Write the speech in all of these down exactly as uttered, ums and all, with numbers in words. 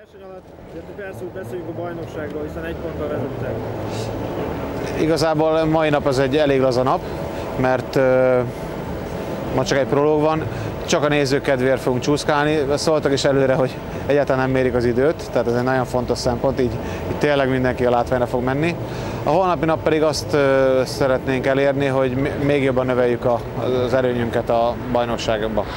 verseny alatt, persze úgy beszéljünk a bajnokságról, hiszen egy ponttal vezettek. Igazából mai nap az egy elég laza nap, mert uh, ma csak egy prológ van, csak a nézők kedvéért fogunk csúszkálni. Szóltak is előre, hogy egyáltalán nem mérik az időt, tehát ez egy nagyon fontos szempont, így, így tényleg mindenki a látványra fog menni. A holnapi nap pedig azt uh, szeretnénk elérni, hogy még jobban növeljük a, az erőnyünket a bajnokságban.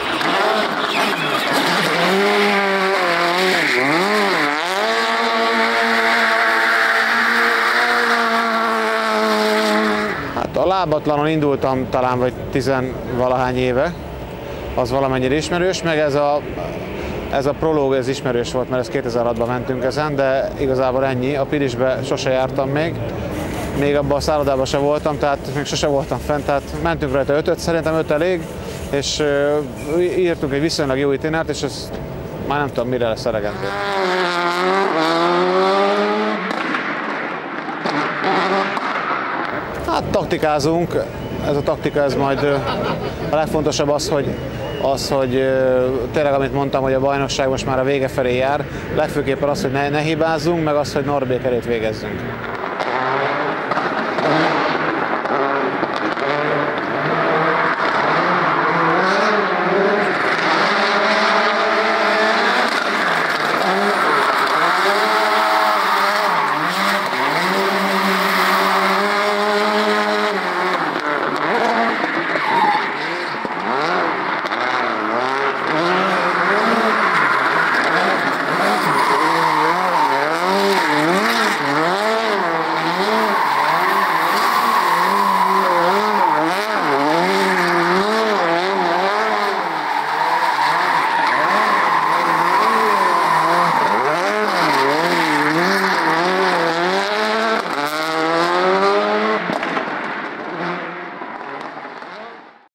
Hát a lábatlanon indultam talán vagy tizenvalahány éve, az valamennyire ismerős, meg ez a, ez a prológ, ez ismerős volt, mert ez kétezer-hatban mentünk ezen, de igazából ennyi. A Pirisbe sose jártam még, még abban a szállodában se voltam, tehát még sose voltam fent, tehát mentünk rajta ötöt, szerintem öt elég, és uh, írtunk egy viszonylag jó itinárt, és ez már nem tudom, mire lesz elegendő. Hát taktikázunk, ez a taktika, ez majd a legfontosabb az, hogy, az, hogy tényleg amit mondtam, hogy a bajnokság most már a vége felé jár, legfőképpen az, hogy ne, ne hibázzunk, meg az, hogy Norbék előtt végezzünk.